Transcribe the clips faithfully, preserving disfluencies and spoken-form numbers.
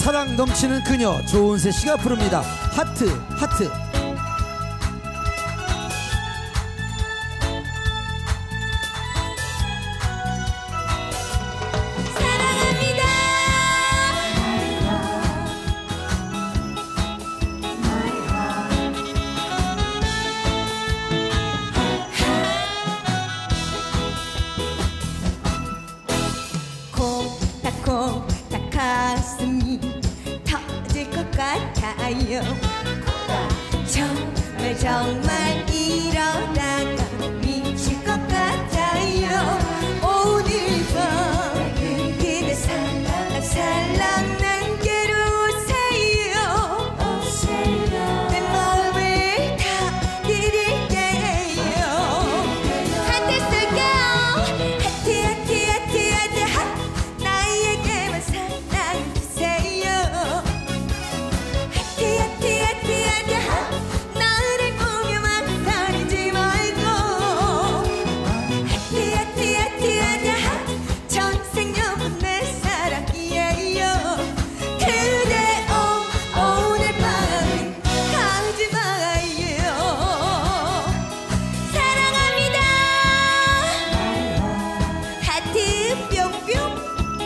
사랑 넘치는 그녀 조은세 씨가 부릅니다. 하트 하트. 콩닥콩닥 가슴이 터질 것 같아요. 정말 정말 이러다가 미칠 것 같아요. 오늘 밤 그대 살랑 살랑 난게로 오세요. 내 마음을 다 드릴게요. 하트 쏠게요. 하트 하트 하트 하트 하 나에게만 사랑 주세요. 하트 하트 하트 하트 하 나를 보며 망설이지 말고. 하트 하트 하트 하트 하 전생연분 내 사랑이에요. 그대 오 오늘 밤은 가지 마요. 사랑합니다. 하트 뿅뿅.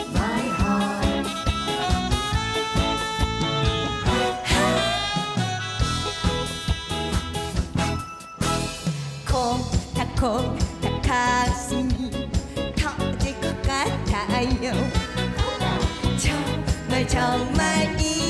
콩닥콩닥 가슴이 터질 것 같아요. 정말 정말 이